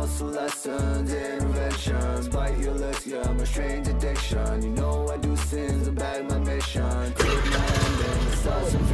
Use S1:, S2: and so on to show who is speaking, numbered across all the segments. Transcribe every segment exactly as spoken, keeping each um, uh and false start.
S1: hustle lessons, inventions. Bite your lips, yeah, I'm a strange addiction. You know I do sins, I bag my mission. Take my hand and start some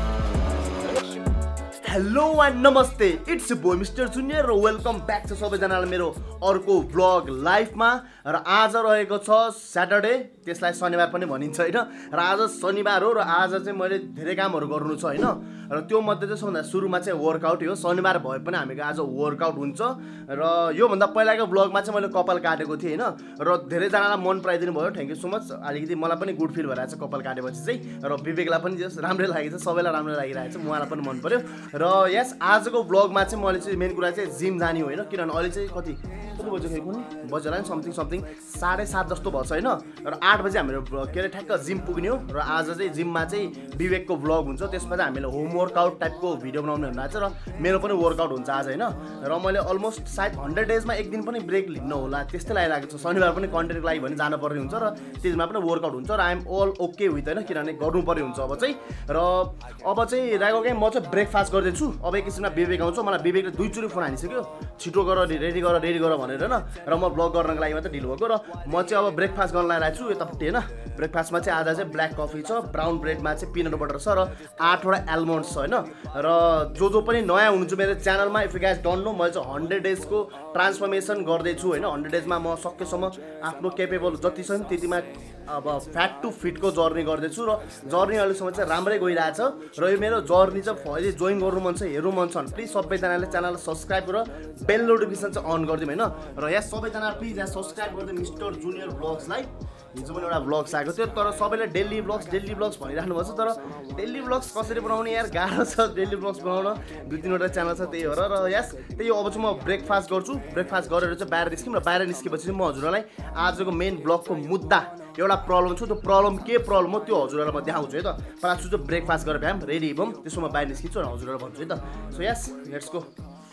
S1: fiction.
S2: Hello and namaste, it's your boy Mister Junior र welcome back छ सबैजनालाई मेरो अर्को vlog लाइफमा। र आज रहेको छ स्याटरडे, त्यसलाई शनिबार पनि भनिन्छ हैन। र आज शनिबार हो र आज चाहिँ मैले धेरै कामहरु गर्नु छ हैन। र त्यो मध्ये चाहिँ सबभन्दा सुरुमा चाहिँ वर्कआउट हो। शनिबार भए पनि हामीको आज वर्कआउट हुन्छ। र यो भन्दा पहिलाको भ्लगमा चाहिँ मैले कपाल काटेको थिएँ हैन। र धेरै जनालाई मन पराइदिनु भयो, थ्यांक यू सो मच। अलिकति मलाई पनि गुड फिल भइरहेछ कपाल काटेपछि चाहिँ। र विवेकलाई पनि जस राम्रै लागेछ, सबैलाई राम्रो लागिरहेछ, मलाई पनि मन पर्यो। र यस आजको भ्लगमा चाहिँ मैले चाहिँ मेन कुरा चाहिँ जिम जाने हो हैन। किनभने अहिले चाहिँ कति कति बज्यो खै कुनै बज्यो होला नि, समथिङ समथिङ साढे सात जस्तो भएछ हैन। र आठ बजे हाम्रो के अरे ठ्याक्क जिम पुग्ने हो। र आज चाहिँ जिममा चाहिँ विवेकको भ्लग हुन्छ, त्यसमा चाहिँ हामीले होम वर्कआउट टाइपको भिडियो बनाउने हुँदैछ। र मेरो पनि वर्कआउट हुन्छ आज हैन। र मैले अलमोस्ट सायद हन्ड्रेड डेजमा एक दिन पनि ब्रेक लिन्न होला त्यस्तै लागिरहेको छ। शनिबार पनि कन्टेन्टको लागि भने जानुपर्ने हुन्छ र त्यसमा पनि वर्कआउट हुन्छ। र आइएम अल ओके विथ हैन, किनभने गर्नुपर्ने हुन्छ अब चाहिँ। र अब चाहिँ रागो गेम म चाहिँ ब्रेकफास्ट गर्दैछु। अब एकैछिनमा विवेक आउँछ, मलाई विवेकले दुईचोटि फोन हानिसक्यो, छिटो गर रेडी गर रेडी गर भनेर हैन। र म ब्लग गर्नको लागि मात्र ढिलो भएको। र म चाहिँ अब ब्रेकफास्ट गर्न लागिरहेको छु यतापट्टि हैन। ब्रेकफास्टमा चाहिँ आज चाहिँ ब्ल्याक कफी छ, ब्राउन ब्रेडमा चाहिँ पिनट बटर छ र आठवटा आलमन्ड्स छ हैन। र जो जो पनि नयाँ हुनुहुन्छ मेरो च्यानलमा, if you guys don't know, मैले चाहिँ हन्ड्रेड डेजको ट्रान्सफर्मेसन गर्दैछु हैन। हन्ड्रेड डेजमा म सकेसम्म आफ्नो केपेबल जति छ नि त्यतिमा अब फ्याट टु फिटको जर्नी गर्दैछु। र जर्नी अहिलेसम्म चाहिँ राम्रै गइरहेछ। र यो मेरो जर्नी चाहिँ अहिले जोइन गर्नु मन छ, हेर्नु मन छ भने प्लिज सबैजनाले च्यानललाई सब्सक्राइब गरेर बेल नोटिफिकेसन चाहिँ अन गरिदिउँ हैन। र यहाँ सबैजना प्लिज यहाँ सब्सक्राइब गरिदिउँ मिस्टर जुनियर ब्लग्सलाई। हिजो पनि एउटा ब्लग्स आएको थियो, तर सबैले डेली ब्लग्स डेली ब्लग्स भनिराख्नु भएको छ। तर डेली ब्लग्स कसरी बनाउने यार, गाह्रो छ डेली ब्लग्स बनाउन। दुई तिनवटा च्यानल छ त्यही हो। र यस त्यही अब चाहिँ म ब्रेकफास्ट गर्छु। ब्रेकफास्ट गरेर चाहिँ बाहिर निस्क्यौँ। र बाहिर निस्केपछि चाहिँ म हजुरहरूलाई आजको मेन ब्लगको मुद्दा एउटा प्रब्लम छ, त्यो प्रब्लम के प्रब्लम हो त्यो हजुरहरूलाई म देखाउँछु है त। पहिला चाहिँ ब्रेकफास्ट गरेर भ्याम रेडी भयौँ, त्यसो म बाहिर निस्किन्छु र हजुरहरूलाई भन्छु है त। So yes let's go.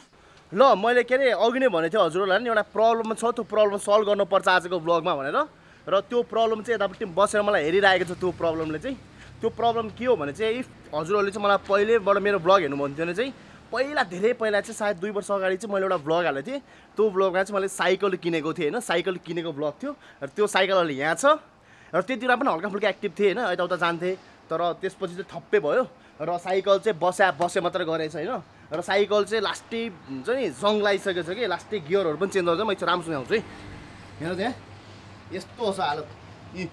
S2: ल मैले के अरे अघि नै भनेको थिएँ हजुरहरूलाई नि एउटा प्रब्लम छ, त्यो प्रब्लम सल्भ गर्नुपर्छ आजको ब्लगमा भनेर। र त्यो प्रब्लम चाहिँ यतापट्टि बसेर मलाई हेरिरहेको छ। त्यो प्रब्लमले चाहिँ त्यो प्रब्लम के हो भने चाहिँ, इफ हजुरहरूले चाहिँ मलाई पहिलेबाट मेरो ब्लग हेर्नु भन्थ्यो भने चाहिँ पहिला धेरै पहिला चाहिँ सायद दुई वर्ष अगाडि चाहिँ मैले एउटा ब्लग हालेको थिएँ। त्यो ब्लगमा चाहिँ मैले साइकल किनेको थिएँ होइन, साइकल किनेको ब्लग थियो। र त्यो साइकल अहिले यहाँ छ। र त्यति बेला पनि हल्का फुल्का एक्टिभ थिएँ होइन, यताउता जान्थेँ। तर त्यसपछि चाहिँ थप्पै भयो। र साइकल चाहिँ बस्या बसे मात्र गरेछ होइन। र साइकल चाहिँ लास्टै हुन्छ नि जङ लगाइसकेको छ कि, लास्टै गियरहरू पनि चेन्ज हुन्छ। म चाहिँ राम्रोसँग आउँछु है। हेर त्यहाँ यस्तो छ हालत, यी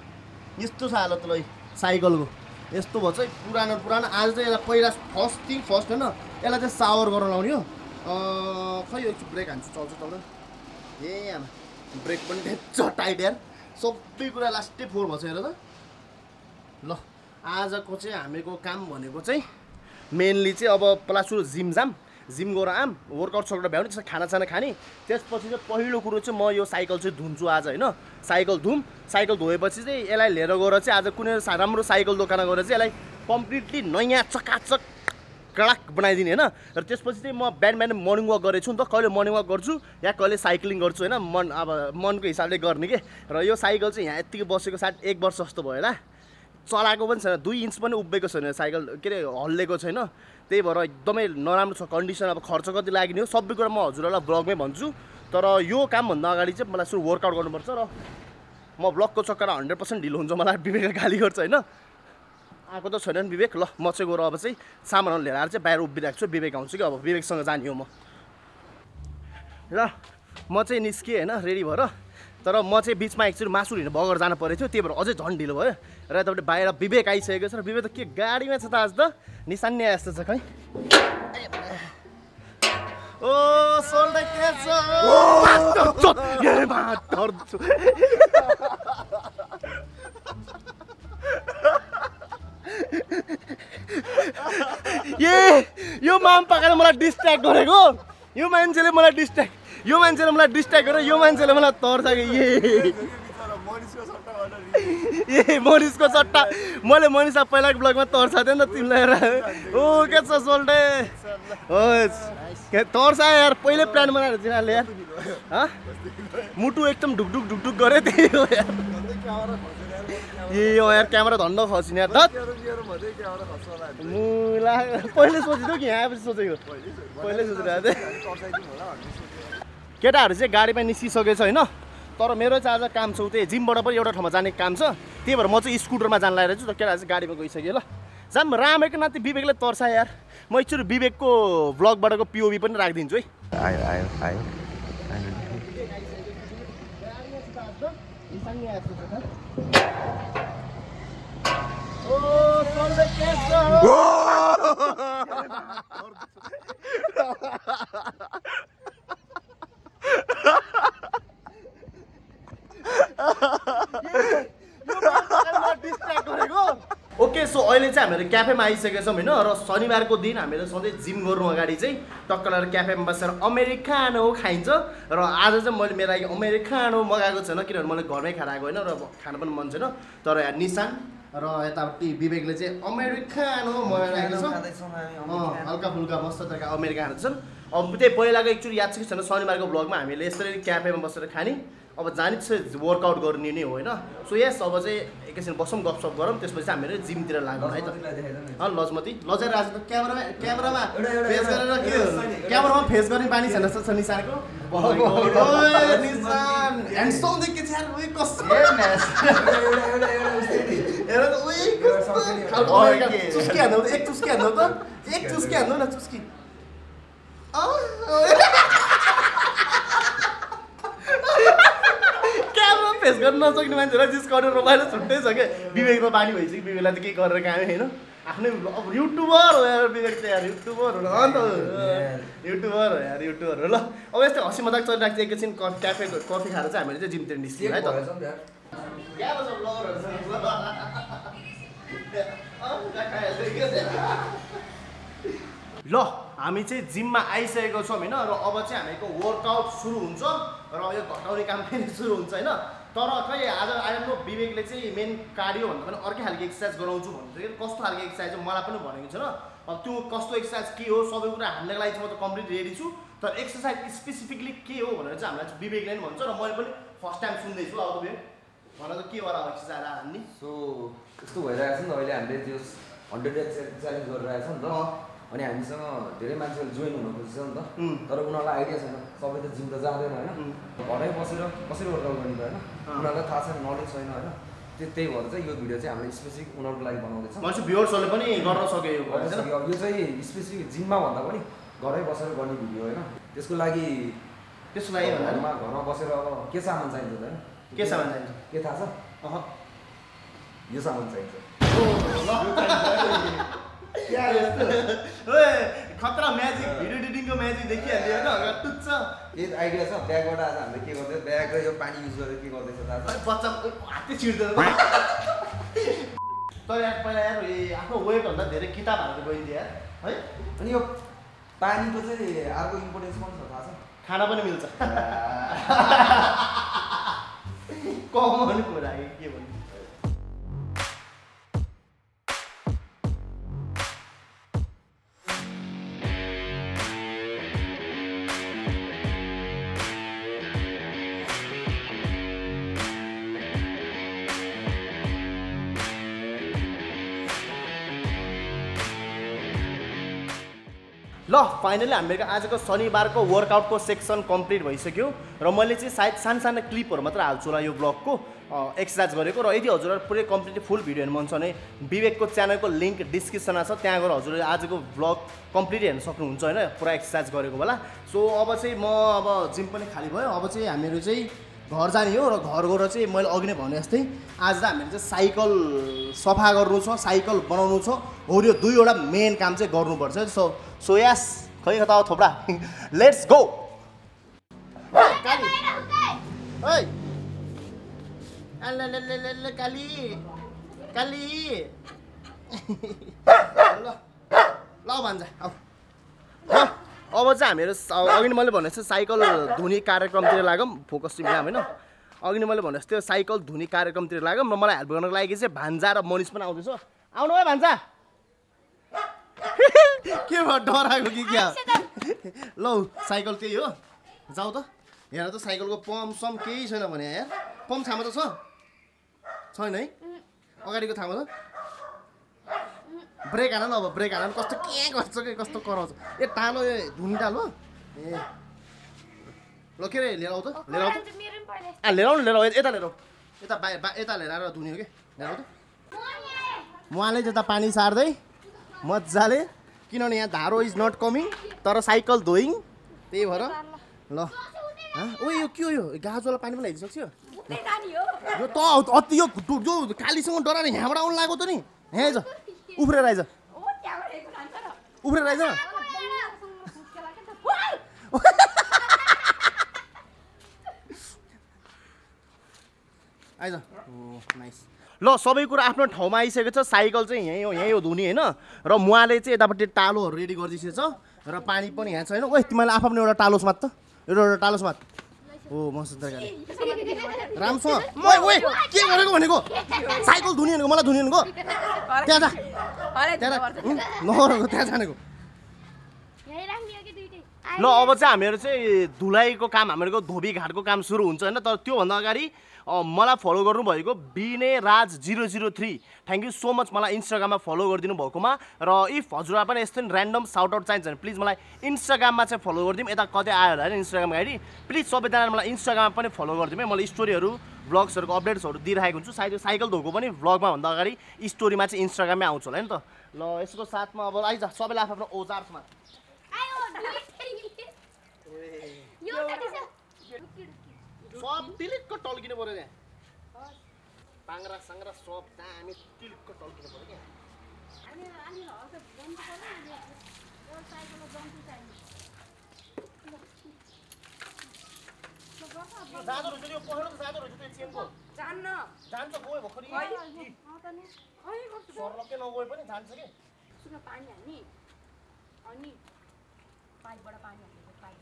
S2: यस्तो छ हालत ल साइकलको, यस्तो भयो चाहिँ पुरानो पुरानो। आज चाहिँ यसलाई पहिला फर्स्ट थिङ फर्स्ट होइन, यसलाई चाहिँ सावर गर्न लाउने हो। खै यो ब्रेक हान्छु चल्छ चल्छ। ए आमा ब्रेक पनि ठेच्छ टाइट यार, सबै कुरा लास्टै फोहोर भएछ हेर त। ल आजको चाहिँ हामीको काम भनेको चाहिँ मेनली चाहिँ अब पहिला सुरु जिम जाम, जिम गएर आम वर्कआउट सर्कआउट भ्याउने, त्यसमा खानासाना खाने। त्यसपछि चाहिँ पहिलो कुरो चाहिँ म यो साइकल चाहिँ धुन्छु आज होइन। साइकल धुम, साइकल धोएपछि चाहिँ यसलाई लिएर गएर चाहिँ आज कुनै राम्रो साइकल दोकानमा गएर चाहिँ यसलाई कम्प्लिटली नयाँ चकाचक कडक बनाइदिने होइन। र त्यसपछि चाहिँ म बिहान बिहान मर्निङ वाक गरेको छु नि त, कहिले मर्निङ वाक गर्छु या कहिले साइक्लिङ गर्छु होइन, मन अब मनको हिसाबले गर्ने के। र यो साइकल चाहिँ यहाँ यत्तिकै बसेको सायद एक वर्ष जस्तो भयो होला, चलाएको पनि छैन, दुई इन्च पनि उभिएको छैन साइकल, के अरे हल्लेको छैन। त्यही भएर एकदमै नराम्रो छ कन्डिसन। अब खर्च कति लाग्ने हो सबै कुरा म हजुरहरूलाई ब्लगमै भन्छु। तर यो कामभन्दा अगाडि चाहिँ मलाई सुरु वर्कआउट गर्नुपर्छ। र म ब्लगको चक्कर हन्ड्रेड पर्सेन्ट ढिलो हुन्छ, मलाई विवेकले गाली गर्छ होइन। आएको त छैन नि विवेक। ल म चाहिँ गएर अब चाहिँ सामानहरू लिएर आएर चाहिँ बाहिर उभिरहेको छु। विवेक आउँछु कि अब विवेकसँग जाने हो म। ल म चाहिँ निस्केँ होइन रेडी भएर। तर म चाहिँ बिचमा एकचोटि मासु लिन बगर जानु परेको थियो, त्यही भएर अझै झन् ढिलो भयो। र यतापट्टि बाहिर विवेक आइसकेको छ। र विवेक त के गाडीमा छ त आज त, निशान्ने जस्तो छ खै। ओ सोल्डर के छ ए यो माम पाकेर मलाई डिस्ट्र्याक्ट गरेको, यो मान्छेले मलाई डिस्ट्र्याक्ट यो मान्छेले मलाई डिस्ट्र्याक्ट गरेर यो मान्छेले मलाई तर्छ कि ए ए मनिषको सट्टा मैले मनिषा पहिलाको ब्लगमा तर्सा थिएँ नि त तिमीलाई। ओ के छ सोल्टे होस् के तर्सा यार, पहिले प्लान बनाएर तिनीहरूले यार मुटु एकदम ढुकढुक ढुकढुक गरे त्यही हो यार। ए यार क्यामेरा धन्न खसिने यार धत मुला पहिले सोचेको कि यहाँ पछि सोचेको, पहिले सोचिरहेको थिएँ। केटाहरू चाहिँ गाडीमा निस्किसकेछ होइन तर मेरो चाहिँ आज काम छ उतै जिमबाट पनि एउटा ठाउँमा जाने काम छ त्यही भएर म चाहिँ स्कुटरमा जान लागेर छु तर केटाहरू चाहिँ गाडीमा गइसक्यो ल जाम रामेको नाति विवेकले तर्सा यार म एकचोटि विवेकको ब्लगबाटको पिओभी पनि राखिदिन्छु है
S3: आयो आयो आयो
S2: ओके सो अहिले चाहिँ हामीहरू क्याफेमा आइसकेका छौँ होइन र शनिबारको दिन हामीहरू सधैँ जिम गर्नु अगाडि चाहिँ टक्क लगाएर क्याफेमा बसेर अमेरिकानो खाइन्छ र आज चाहिँ मैले मेरो लागि अमेरिकानो मगाएको छैन किनभने मैले घरमै खाएर आएको होइन र खान पनि मन छैन तर यहाँ निशान र यतापट्टि विवेकले चाहिँ अमेरिकानो मगाएको छ हल्का फुल्का मस्त तरिका अमेरिका खाँदैछन् अब त्यही पहिलाको एकचोटि याद छ कि छैन शनिबारको ब्लगमा हामीले यसरी क्याफेमा बसेर खाने अब जाने चाहिँ वर्कआउट गर्ने नै हो होइन सो यस अब चाहिँ एकैछिन बसौँ गफसप गरौँ त्यसपछि हामीहरू जिमतिर लाग्छौँ है त लजमती लजाएर आज त क्यामेरामा क्यामेरामा फेस गरेर के क्यामेरामा फेस गर्ने बानी छैन जस्तो छ निशानको चुस्की हान्नु एक चुस्की हान्नु त एक चुस्की हान्नु न चुस्की क्यामेरा फेस गर्न नसक्ने मान्छेलाई जिस्काउने रमाइलो छुट्टै छ क्या विवेक त बानी भइसक्यो विवेकलाई त के गरेर काम होइन आफ्नै अब युट्युबर हो यार विवेक त यार युट्युबर हो अन्त युट्युबर हो यार युट्युबर हो ल अब यस्तै हँसी मजाक चलिरहेको चाहिँ एकैछिन क्याफे कफी खाएर चाहिँ हामीले चाहिँ जिमतिर निस्क्यौँ है त ल हामी चाहिँ जिममा आइसकेको छौँ होइन र अब चाहिँ हामीको वर्कआउट सुरु हुन्छ र यो घटाउने काम पनि सुरु हुन्छ होइन तर खै आज आइरहनु विवेकले चाहिँ मेन कार्डियो भन्दा पनि अर्कै खालको एक्सर्साइज गराउँछु भन्नु कि कस्तो खालको एक्सर्साइज हो मलाई पनि भनेको छैन अब त्यो कस्तो एक्सर्साइज के हो सबै कुरा हान्नको लागि चाहिँ म त कम्प्लिट रेडी छु तर एक्सर्साइज स्पेसिफिकली के हो भनेर चाहिँ हामीलाई चाहिँ विवेकले पनि भन्छ र मैले पनि फर्स्ट टाइम सुन्दैछु अब विवेक भन त के होला एक्सर्साइज हान्ने
S3: सो यस्तो भइरहेको छ नि त अहिले हामीले त्यो हन्ड्रेड एक्स च्यालेन्ज गरिरहेको छ नि त अनि हामीसँग धेरै मान्छेहरू जोइन हुन खोज्छ नि त तर उनीहरूलाई आइडिया छैन सबै त जिम त जाँदैन होइन घरै बसेर कसरी वर्कआउट गर्ने त होइन उनीहरूलाई थाहा छैन नलेज छैन होइन त्यो त्यही भएर चाहिँ यो भिडियो चाहिँ हामीले स्पेसिफिक उनीहरूको लागि बनाउँदैछ
S2: मैले भ्युअर्सहरूले पनि गर्न सक्यो यो
S3: यो चाहिँ स्पेसिफिक जिममा भन्दा पनि घरै बसेर गर्ने भिडियो होइन त्यसको लागि
S2: त्यसको लागि
S3: घरमा घरमा बसेर अब के सामान चाहिन्छ त होइन
S2: के सामान चाहिन्छ
S3: के थाहा छ अह यो सामान चाहिन्छ
S2: खतरा म्याजिक भिडियो एडिटिङको म्याजिक देखिहाल्यो होइन टुच्छ
S3: के आइडिया छ ब्यागबाट आज हामीले के गर्दैछ ब्याग र यो पानी युज गरेर के गर्दैछ थाहा छ
S2: बच्चा हातै छिर्दैन तर यार पहिला यार आफ्नो वेटभन्दा धेरै किताबहरू गइन्थ्यो यार है
S3: अनि यो पानीको चाहिँ अर्को इम्पोर्टेन्स पनि छ थाहा छ
S2: खाना पनि मिल्छ कमन कुरा के भन्नु ल फाइनली हामीहरूको आजको शनिबारको वर्कआउटको सेक्सन कम्प्लिट भइसक्यो र मैले चाहिँ सायद सानो सानो क्लिपहरू मात्र हाल्छु होला यो ब्लगको एक्सर्साइज गरेको र यदि हजुरहरू पुरै कम्प्लिटली फुल भिडियो हेर्नु मन छ भने विवेकको च्यानलको लिङ्क डिस्क्रिप्सनमा छ त्यहाँ गएर हजुरले आजको ब्लग कम्प्लिट हेर्न सक्नुहुन्छ होइन पुरा एक्सर्साइज गरेको बेला सो अब चाहिँ म अब जिम पनि खाली भयो अब चाहिँ हामीहरू चाहिँ घर जाने हो र घर गएर चाहिँ मैले अघि नै भने जस्तै आज त हामीले चाहिँ साइकल सफा गर्नु छ साइकल बनाउनु छ हो यो दुईवटा मेन काम चाहिँ गर्नुपर्छ सो सो यस खै खता थोप्रा लेट्स गो काली ओइ अल्ल काली काली ल ल भन्छ अब चाहिँ हामीहरू अघि नै मैले भने जस्तो साइकल धुने कार्यक्रमतिर लागौँ फोकस टिम होइन अघि नै मैले भने जस्तो साइकल धुने कार्यक्रमतिर लागौँ र मलाई हेल्प गर्नको लागि चाहिँ भान्जा र मनिष पनि आउँदैछ आउनु है भान्जा के भयो डराएको कि क्या ल साइकल त्यही हो जाऊ त हेर त साइकलको पम्प सम केही छैन भने यार पम्प थामा त छ छैन है अगाडिको थामा त ब्रेक हान न अब ब्रेक हान कस्तो के गर्छ कि कस्तो कराउँछ ए टालो ए धुनी टालो ए ल ल के रे लिएर आऊ त लिएर आऊ आ लिएर आऊ लिएर आऊ यता लिएर आऊ यता यता लिएर आएर धुने हो कि लिएर आऊ त मुहाले त्यता पानी सार्दै मजाले किनभने यहाँ धारो इज नट कमिङ तर साइकल धोइङ त्यही भएर ल ओ यो के हो यो गाजवाला पानी पनि ल्याइदिइसक्छ यो त अति यो जो कालीसँग डराएर यहाँबाट आउनु लाग्यो त नि यहाँ आइज उफ्रेर आइज उफ्रेर आइज आइज नाइस ल सबै कुरा आफ्नो ठाउँमा आइसकेको छ साइकल चाहिँ यहीँ हो यहीँ हो धुनी होइन र मुहाले चाहिँ यतापट्टि टालोहरू रेडी गरिदिएको छ र पानी पनि यहाँ छैन ओ तिमीलाई आफ्नो एउटा टालो समात त एउटा एउटा टालो समात ओ मसँग रामसँग ओए ओए के गरेको भनेको साइकल धुनी भनेको मलाई धुनी भनेको त्यहाँ जा त्यहाँ नगरेको त्यहाँ जानेको ल अब चाहिँ हामीहरू चाहिँ धुलाइको काम हामीहरूको धोबी घाटको काम सुरु हुन्छ होइन तर त्योभन्दा अगाडि मलाई फलो गर्नुभएको Bine Raj zero zero three thank you so much मलाई इन्स्टाग्राममा फलो गरिदिनु भएकोमा र इफ हजुरलाई पनि यस्तो ऱ्यान्डम साउट आउट चाहिन्छ भने प्लिज मलाई इन्स्टाग्राममा चाहिँ फलो गरिदिउँ यता कतै आयो होला होइन इन्स्टाग्राम आइडी प्लिज सबैजनाले मलाई इन्स्टाग्राममा पनि फलो गरिदिउँ है मैले स्टोरीहरू ब्लग्सहरूको अपडेट्सहरू दिइरहेको हुन्छु सायद यो साइकल धोको पनि ब्लगमा भन्दा अगाडि स्टोरीमा चाहिँ इन्स्टाग्राममै आउँछ होला नि त ल यसको साथमा अब आइज सबैलाई आफ्नो औजारमा सब तिलिक्क टल्किनु पर्यो त्यहाँ पाङ्रा साङ्रा सब दामी तिलिक्क टल्किनु पर्यो क्या जाँदो रहेछ यो पहेँलो त जाँदो रहेछ त्यो चेनको जान्न जान्छ गयो भर्खरै सरलक्कै नगए पनि जान्छ कि
S4: सुन पानी हाल्ने अनि पाइपबाट पानी हाल्ने पाइप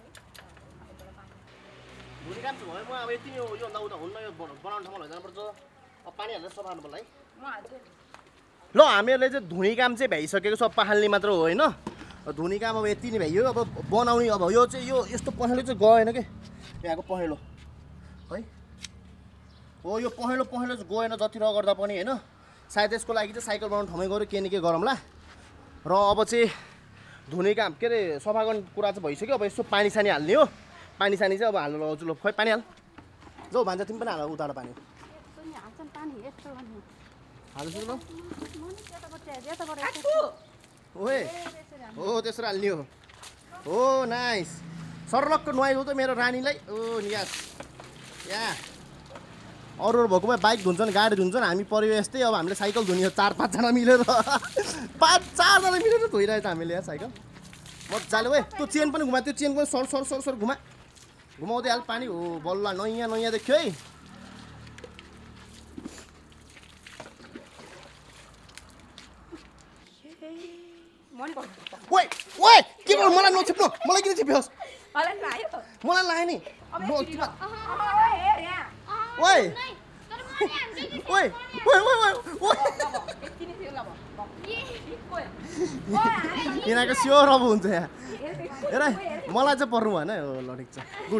S2: धुने काम चाहिँ भयो म अब यति नै हो योभन्दा उता हुन्न यो बनाउने ठाउँमा लैजानुपर्छ अब पानी हालेर सफा गर्नु पर्ला है ल हामीहरूले चाहिँ धुने काम चाहिँ भ्याइसकेको सबै हाल्ने मात्र हो होइन धुने काम अब यति नै भ्याइयो अब बनाउने अब यो चाहिँ यो यस्तो पहेँलो चाहिँ गएन कि यहाँको पहेँलो है हो यो पहेँलो पहेँलो चाहिँ गएन जति रगर्दा पनि होइन सायद यसको लागि चाहिँ साइकल बनाउने ठाउँमै गएर के न के गरौँला र अब चाहिँ धुने काम के अरे सफा गर्ने कुरा चाहिँ भइसक्यो अब यसो पानी सानी हाल्ने हो पानी सानी चाहिँ अब हाल्नु लगाउँछु ल खै पानी हाल जाऊ भान्जा तिमी पनि हाल उतार पानी हाल्छु ल ओए हो त्यसरी हाल्ने हो हो नाइस सरलक्क नुहाइदेऊ त मेरो रानीलाई ओ नियास या अरू अरू भएको भए बाइक धुन्छन् गाडी धुन्छन् हामी परिवेश यस्तै अब हामीले साइकल धुने हो चार पाँचजना मिलेर पाँच चारजना मिलेर धोइरहेछ हामीले यहाँ साइकल मजाले ओए त्यो चेन पनि घुमा त्यो चेन पनि सर सर सर सर घुमा घुमाउँदै हाल पानी हो बल्ल नयाँ नयाँ देख्यो है ओए ओए के गर्नु मलाई नछिप्नु मलाई किन छिप्योस् मलाई लाग्यो नि ओए ओए ओए ओए यिनीहरूको स्योर अब हुन्छ यहाँ हेर मलाई चाहिँ पर्नु भएन ल ठिक छ गुड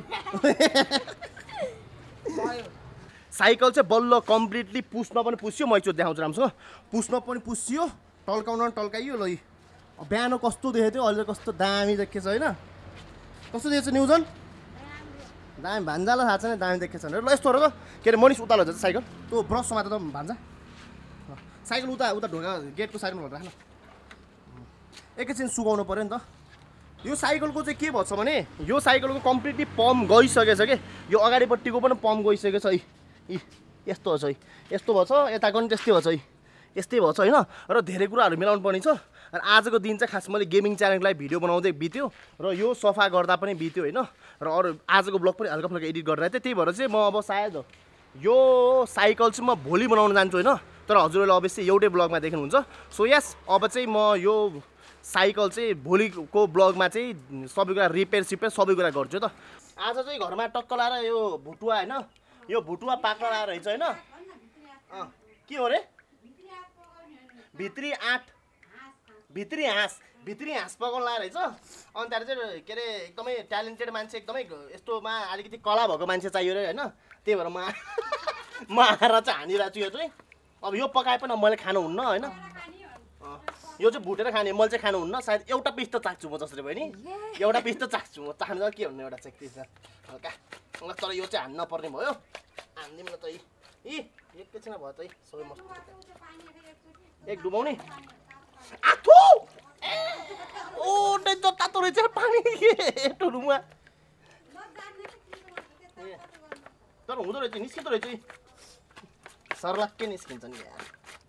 S2: साइकल चाहिँ बल्ल कम्प्लिटली पुस्न पनि पुस्यो म एकचोटि देखाउँछु राम्रोसँग पुस्न पनि पुस्यो टल्काउन पनि टल्काइयो ल बिहान कस्तो देखेको थियो अहिले कस्तो दामी देखेको छ होइन कस्तो देखेको छ न्युजन दामी भान्जालाई थाहा छैन दामी देखेको छ ल यस्तो हो र के अरे मनिष उता लैजान्छ साइकल त्यो ब्रस समात त भान्जा साइकल उता उता ढोका गेटको साइडमा राख्न एकैछिन सुकाउनु पऱ्यो नि त यो साइकलको चाहिँ के भन्छ भने यो साइकलको कम्प्लिटली पम्प गइसकेछ कि यो अगाडिपट्टिको पनि पम्प गइसकेको छ है यस्तो छ है यस्तो भएछ यताको पनि त्यस्तै भएछ है यस्तै भएछ होइन र धेरै कुराहरू मिलाउनु पर्ने छ र आजको दिन चाहिँ खास मैले गेमिङ च्यानललाई भिडियो बनाउँदै बित्यो र यो सफा गर्दा पनि बित्यो होइन र अरू आजको ब्लग पनि हल्का फुल्का एडिट गरिरहेको थिएँ त्यही भएर चाहिँ म अब सायद यो साइकल चाहिँ म भोलि बनाउन जान्छु होइन तर हजुरहरूले अवश्य एउटै ब्लगमा देख्नुहुन्छ सो यस अब चाहिँ म यो साइकल चाहिँ भोलिको ब्लगमा चाहिँ सबै कुरा रिपेयर सिपेयर सबै कुरा गर्छु त आज चाहिँ घरमा टक्क लाएर यो भुटुवा होइन यो भुटुवा पाक्न लाएर रहेछ होइन के हो रे भित्री आँट भित्री हाँस भित्री हाँस पकाउन लाएर रहेछ अनि त्यहाँबाट चाहिँ के अरे एकदमै ट्यालेन्टेड मान्छे एकदमै यस्तोमा अलिकति कला भएको मान्छे चाहियो रे होइन त्यही भएर म म आएर चाहिँ हानिरहेको छु यो चाहिँ अब यो पकाए पनि मैले खानु हुन्न होइन यो चाहिँ भुटेर खाने मैले चाहिँ खानुहुन्न सायद एउटा पिस त चाख्छु म जसरी बहिनी एउटा पिस त चाख्छु म चाख्नु त के भन्नु एउटा चाहिँ पिस हल्का तर यो चाहिँ हान्न पर्ने भयो हान्दिउँ न त यी एकैछिन भयो त सबै मस्त एक डुबाउने आथु ओ नै जतातो रहेछ पानी यस्तो रुममा तर हुँदो रहेछ निस्किँदो रहेछ सर्लक्कै निस्किन्छ नि यार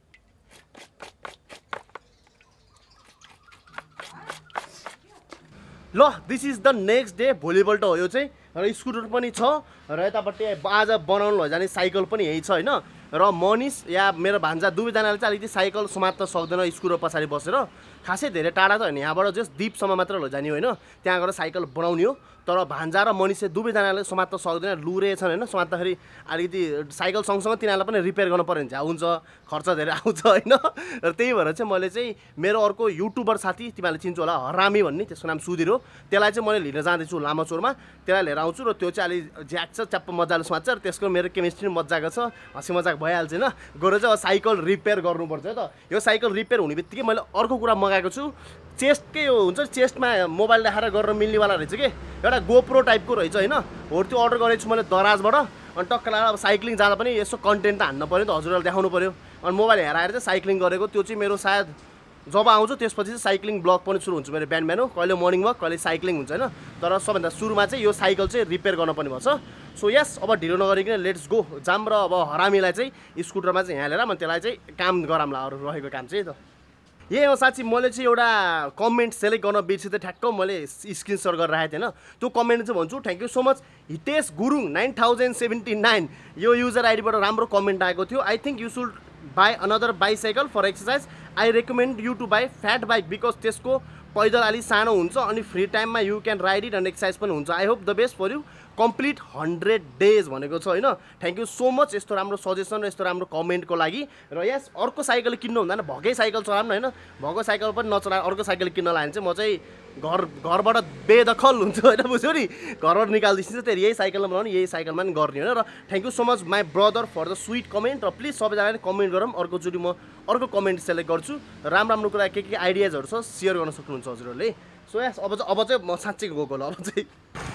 S2: ल this is the next day भोलिपल्ट हो यो चाहिँ र स्कुटर पनि छ र यतापट्टि आज बनाउनु लैजाने साइकल पनि यही छ होइन र मनिष या मेरो भान्जा दुवैजनाले चाहिँ अलिकति साइकल समात्न सक्दैन स्कुटर पछाडि बसेर खासै धेरै टाढा त होइन यहाँबाट जस्ट दिपसम्म मात्र लैजाने होइन त्यहाँ गएर साइकल बनाउने हो तर भान्जा र मनिष चाहिँ दुवैजनाले समात्न सक्दैन लुरे छन् होइन समात्दाखेरि अलिकति साइकल सँगसँगै तिनीहरूलाई पनि रिपेयर गर्नु पर्यो भने चाहिँ हुन्छ खर्च धेरै आउँछ होइन र त्यही भएर चाहिँ मैले चाहिँ मेरो अर्को युट्युबर साथी तिमीहरूले चिन्छु होला हरामी भन्ने त्यसको नाम सुधीर हो त्यसलाई चाहिँ मैले लिन जाँदैछु लामाचोरमा त्यसलाई लिएर आउँछु र त्यो चाहिँ अलिक ज्याक छ च्याप्प मजाले समात्छ र त्यसको मेरो केमिस्ट्री मजाको छ हँसी मजाक भइहाल्छ होइन गएर चाहिँ अब साइकल रिपेयर गर्नुपर्छ त यो साइकल रिपेयर हुने बित्तिकै मैले अर्को कुरा मगाएको छु चेस्टकै यो हुन्छ चेस्टमा मोबाइल देखाएर गरेर मिल्नेवाला रहेछ कि एउटा गोप्रो टाइपको रहेछ होइन हो त्यो अर्डर गरेको छु मैले दराजबाट अनि टक्क लगाएर अब साइक्लिङ जाँदा पनि यसो कन्टेन्ट त हान्न पऱ्यो नि त हजुरहरूले देखाउनु पऱ्यो अनि मोबाइल हेराएर चाहिँ साइक्लिङ गरेको त्यो चाहिँ मेरो सायद जब आउँछु त्यसपछि चाहिँ साइक्लिङ ब्लग पनि सुरु हुन्छ मेरो बिहान बिहान कहिले मर्निङ वक कहिले साइक्लिङ हुन्छ होइन तर सबभन्दा सुरुमा चाहिँ यो साइकल चाहिँ रिपेयर गर्न पनि पर्छ सो यस अब ढिलो नगरिकन लेट्स गो जाम र अब हरामीलाई चाहिँ स्कुटरमा चाहिँ यहाँ लिएर म त्यसलाई चाहिँ काम गराउँला अरू रहेको काम चाहिँ त यही हो साँच्ची मैले चाहिँ एउटा कमेन्ट सेलेक्ट गर्न बिर्सेँ त ठ्याक्क मैले स्क्रिनसट गरेर राखेको थिएँ होइन त्यो कमेन्ट चाहिँ भन्छु thank you so much Hitesh Gurung nine thousand seventy nine यो युजर आइडीबाट राम्रो कमेन्ट आएको थियो I think you should buy another bicycle for exercise I recommend you to buy fat bike because त्यसको पैदल अलिक सानो हुन्छ अनि फ्री टाइममा यु क्यान राइड इट अनि एक्सर्साइज पनि हुन्छ I hope the best for you complete hundred days भनेको छ होइन थ्याङ्क यू सो मच यस्तो राम्रो सजेसन र यस्तो राम्रो कमेन्टको लागि र यस अर्को साइकल किन्नु हुँदैन भएकै साइकल चलाउनु होइन भएको साइकल पनि नचलाएर अर्को साइकल किन्न लाग्यो भने चाहिँ म चाहिँ घर घरबाट बेदखल हुन्छ होइन बुझ्यो नि घरबाट निकालिदिन्छु त्यही यही साइकलमा बनाउने यही साइकलमा पनि गर्ने होइन र thank you so much my brother for the sweet comment र प्लिज सबैजनाले कमेन्ट गरौँ अर्कोचोटि म अर्को कमेन्ट सेलेक्ट गर्छु राम्रो राम्रो कुरा के के आइडियाजहरू छ सेयर गर्न सक्नुहुन्छ हजुरहरूले सो यस अब चाहिँ अब चाहिँ म साँच्चै गएको होला अब चाहिँ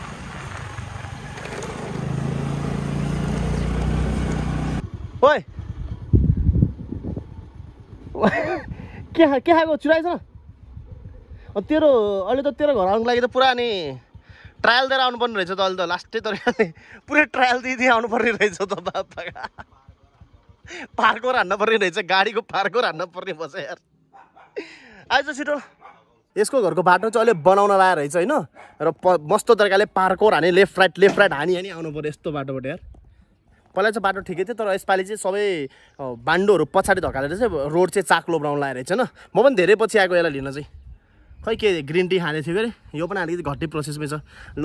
S2: ओए के के खाएको चुराएछ तेरो अहिले त तेरो घर आउनुको लागि त पुरा नि ट्रायल दिएर आउनुपर्ने रहेछ त अहिले त लास्टै तरिकाले पुरै ट्रायल दिइदिए आउनुपर्ने रहेछ त बाबा पार्कोर हान्न पर्ने रहेछ गाडीको पार्कोर हान्न पर्ने भन्छ यार आइज छिटो यसको घरको बाटो चाहिँ अहिले बनाउन लाएर रहेछ होइन र मस्तो तरिकाले पार्कोर हाने लेफ्ट राइट लेफ्ट राइट हानी हानी आउनु पर्यो यस्तो बाटोबाट यार पहिला चाहिँ बाटो ठिकै थियो तर यसपालि चाहिँ सबै बान्डोहरू पछाडि धकालेर चाहिँ रोड चाहिँ चाक्लो बनाउन लाएर रहेछ होइन म पनि धेरै पछि आएको यसलाई लिन चाहिँ खै के ग्रिन टी खाने थियो अरे यो पनि अलिकति घट्टी प्रोसेसमै छ ल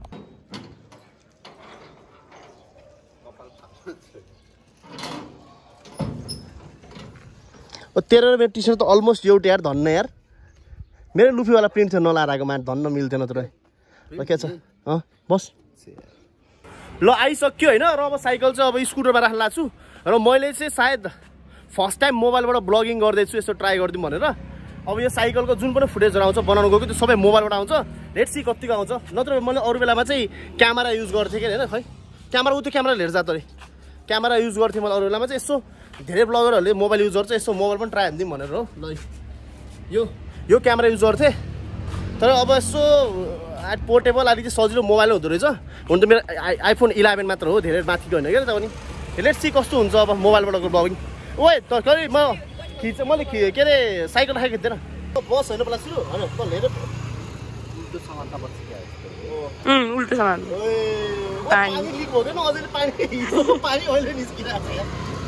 S2: तेरो मेरो टी सर्ट त अलमोस्ट एउटै यार धन्न यार मेरो लुफीवाला प्रिन्ट थियो नलाएर आएको मा धन्न मिल्थेन तर के छ अँ बस ल आइसक्यो होइन र अब साइकल चाहिँ अब स्कुटरमा राख्न लाग्छु र मैले चाहिँ सायद फर्स्ट टाइम मोबाइलबाट ब्लगिङ गर्दैछु यसो ट्राई गरिदिउँ भनेर अब यो साइकलको जुन पनि फुटेजहरू आउँछ बनाउनु गएको त्यो सबै मोबाइलबाट आउँछ लेट्स सी कतिको आउँछ नत्र मैले अरू बेलामा चाहिँ क्यामेरा युज गर्थेँ कि होइन खै क्यामेरा उ त्यो क्यामेरा लिएर जाँदो अरे क्यामेरा युज गर्थेँ मैले अरू बेलामा चाहिँ यसो धेरै ब्लगरहरूले मोबाइल युज गर्छ यसो मोबाइल पनि ट्राई हानिदिउँ भनेर हो ल यो यो क्यामेरा युज गर्थेँ तर अब यसो पोर्टेबल अलिकति सजिलो मोबाइल हुँदो रहेछ हुन त मेरो आई आइफोन इलेभेन मात्र हो धेरै माथिको होइन क्या त पनि लेट्स सी कस्तो हुन्छ अब मोबाइलबाट ब्लगिङ ओए त कहिले म खिच मैले के अरे साइकल राखेको थिएन बस होइन बेला सुरु होइन त लिएर उल्टो सामान त बस्छ
S5: उल्टो सामान
S2: पानी लिक भयो क्या अझै पानी हिजोको पानी अहिले निस्किरहेको छ यार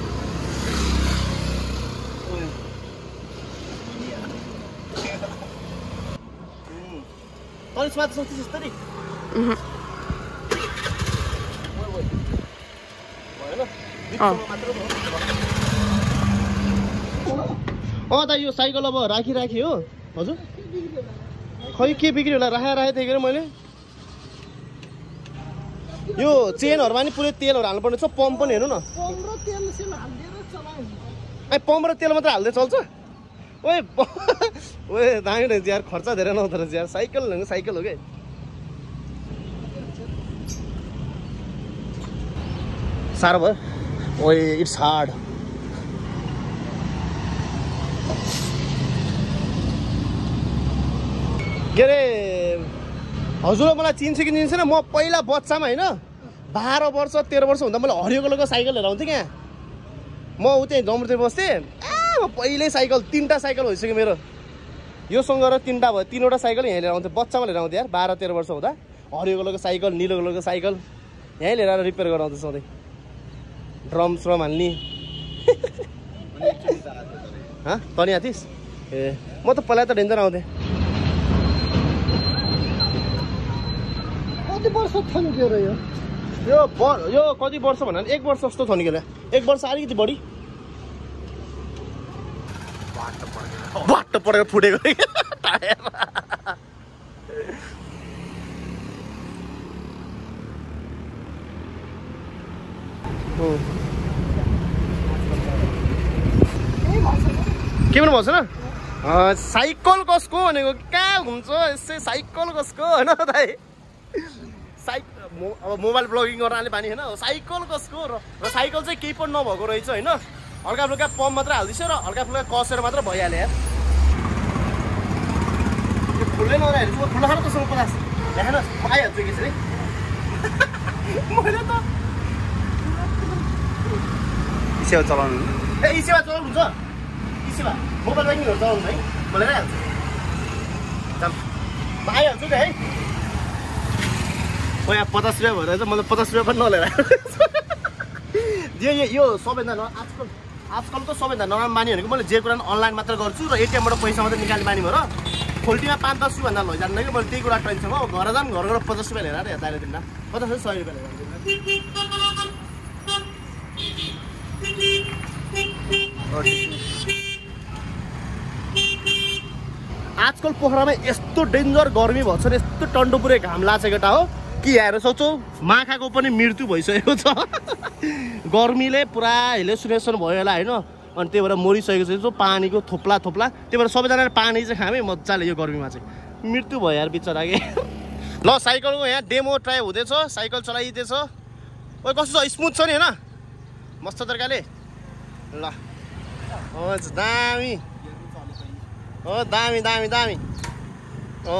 S2: तरिस मात्र सक्छ जस्तो नि अँ त यो साइकल अब राखिराखेँ हो हजुर खै के बिग्रियो होला राखेर राखेको थिएँ कि मैले यो चेनहरूमा नि पुरै तेलहरू हाल्नुपर्ने छ पम्प पनि हेर्नु न ए पम्प र तेल मात्र हाल्दै चल्छ ओए ओए दामी रहेछ यार खर्च धेरै नहुँदो रहेछ यार साइकल लैन साइकल हो के साह्रो भयो ओए इट्स हार्ड के अरे हजुर मलाई चिन्छ कि चिन्छ म पहिला बच्चामा होइन बाह्र वर्ष तेह्र वर्ष हुँदा मैले हरियो कलरको साइकल लिएर आउँथेँ क्या म उ त्यहीँ जमरुतिर बस्थेँ ए म पहिल्यै साइकल तिनवटा साइकल भइसक्यो मेरो योसँग र तिनवटा भयो तिनवटा साइकल यहीँ लिएर आउँथेँ बच्चामा लिएर आउँथेँ यार बाह्र तेह्र वर्ष हुँदा हरियो कलरको साइकल निलो कलरको साइकल यहीँ लिएर आएर रिपेयर गराउँदै सधैँ ड्रम श्रम हाल्ने हाँ तनी आथिस् ए म त पहिला त डेन्जर आउँथेँ
S6: कति वर्ष थन्क्यो र यो
S2: यो यो कति वर्ष भन्दा एक वर्ष जस्तो थन्क्यो एक वर्ष अलिकति बढी बाटो परेर फुटेको टायर के पनि भन्छ न साइकल कसको भनेको कहाँ हुन्छ यसै साइकल कसको होइन दाइ साइक अब मोबाइल ब्लगिङ गर्नाले बानी होइन साइकल कसको र साइकल चाहिँ केही पनि नभएको रहेछ होइन हल्का फुल्का पम्प मात्र हालिदिन्छ र हल्का फुल्का कसेर मात्र भइहाल्यो यार यो फुल्लै नरहेको छु फुल्ला खानु तसँग पचास देखाएन म आइहाल्छु एकैछिन है मैले त इसेवा चलाउनु ए इसेवा चलाउनु हुन्छ इसेवा मोबाइल ब्याङ्किङहरू चलाउनु है मैले आइहाल्छु म आइहाल्छु नि है ओ यहाँ पचास रुपियाँ भएर चाहिँ मैले पचास रुपियाँ पनि नलिएर यो यो सबैभन्दा न आजकल आजकल त सबैभन्दा नराम्रो बानी भनेको मैले जे कुरा अनलाइन मात्र गर्छु र एटिएमबाट पैसा मात्रै निकाल्ने बानी भएर खोल्टीमा पाँच दस रुपियाँ भन्दा लैजान्नु कि मैले त्यही कुरा टेन्सन हो घर जाम घर गएर पचास रुपियाँ लिएर यहाँ दाइले दिँदा पचास रुपियाँ सय रुपियाँ लिएर आजकल पोखरामा यस्तो डेन्जर गर्मी भएको छ यस्तो टन्डो पुरै घाम लागेको केटा हो कि हेरेर सोचौ माखाको पनि मृत्यु भइसकेको छ गर्मीले पुरा हेलुसिनेसन भयो होला होइन अनि त्यही भएर मरिसकेको छ पानीको थोप्ला थोप्ला त्यही भएर सबैजनाले पानी चाहिँ खामै मजाले यो गर्मीमा चाहिँ मृत्यु भयो यार बिचरा के ल साइकलको यहाँ डेमो ट्राई हुँदैछ साइकल चलाइँदैछ ओ कस्तो छ स्मुथ छ नि होइन मस्त तरिकाले ल हुन्छ दामी हो दामी दामी दामी हो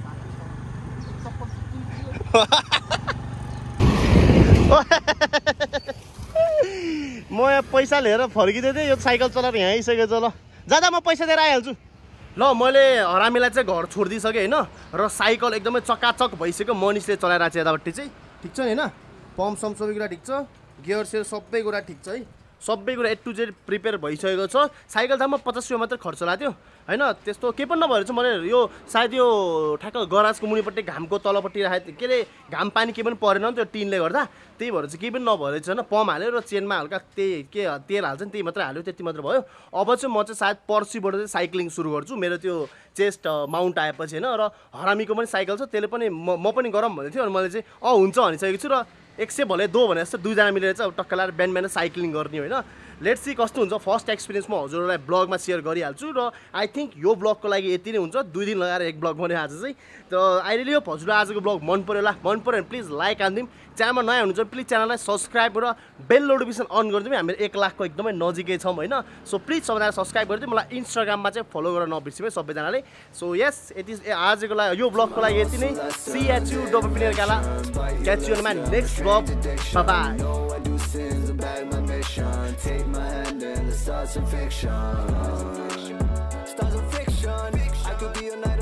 S2: म यहाँ पैसा लिएर फर्किँदै थिएँ यो साइकल चलाएर यहाँ आइसकेको छ ल जाँदा म पैसा दिएर आइहाल्छु ल मैले हरामीलाई चाहिँ घर छोडिदिइसकेँ होइन र साइकल एकदमै चकाचक भइसक्यो मनिषले चलाइरहेको छ यतापट्टि चाहिँ ठिक छ नि होइन पम्प सम सबै कुरा ठिक छ गियर सेयर सबै कुरा ठिक छ है सबै कुरा ए टु जेड प्रिपेयर भइसकेको छ साइकल दाममा पचास रुपियाँ मात्रै खर्च लाग्थ्यो होइन त्यस्तो केही पनि नभएर चाहिँ मैले यो सायद यो ठ्याक्क गराजको मुनिपट्टि घामको तलपट्टि राखेको के अरे घाम पानी केही पनि परेन नि त्यो टिनले गर्दा त्यही भएर चाहिँ केही पनि नभएर चाहिँ होइन पम्प हाल्यो र चेनमा हल्का त्यही के तेल हाल्छ नि त्यही मात्रै हाल्यो त्यति मात्र भयो अब चाहिँ म चाहिँ सायद पर्सिबाट चाहिँ साइक्लिङ सुरु गर्छु मेरो त्यो चेस्ट माउन्ट आएपछि होइन र हरामीको पनि साइकल छ त्यसले पनि म म पनि गरौँ भनेको थियो अनि मैले चाहिँ अँ हुन्छ भनिसकेको छु र एक सय भले दो भने जस्तो दुईजना मिलेर चाहिँ अब टक्क लगाएर बिहान बिहान साइक्लिङ गर्ने होइन लेट्स सी कस्तो हुन्छ फर्स्ट एक्सपिरियन्स म हजुरहरूलाई ब्लगमा सेयर गरिहाल्छु र आई थिङ्क यो ब्लगको लागि यति नै हुन्छ दुई दिन लगाएर एक ब्लग बनायो आज चाहिँ त आई रियली होप हजुर आजको ब्लग मन पऱ्यो होला मन पऱ्यो भने प्लिज लाइक हानिदिउँ च्यानलमा नयाँ हुनुहुन्छ प्लिज च्यानललाई सब्सक्राइब र बेल नोटिफिकेसन अन गरिदिउँ हामीहरू एक लाखको एकदमै नजिकै छौँ होइन सो प्लिज सबैजना सब्सक्राइब गरिदिउँ मलाई इन्स्टाग्राममा चाहिँ फलो गरेर नबिर्सिउँ है सबैजनाले सो यस यति आजको लागि यो ब्लगको लागि यति नै C H U double player गाला क्याच यू मा next blog bye
S1: Take my hand and let's start some fiction. Start some fiction. I could be a night.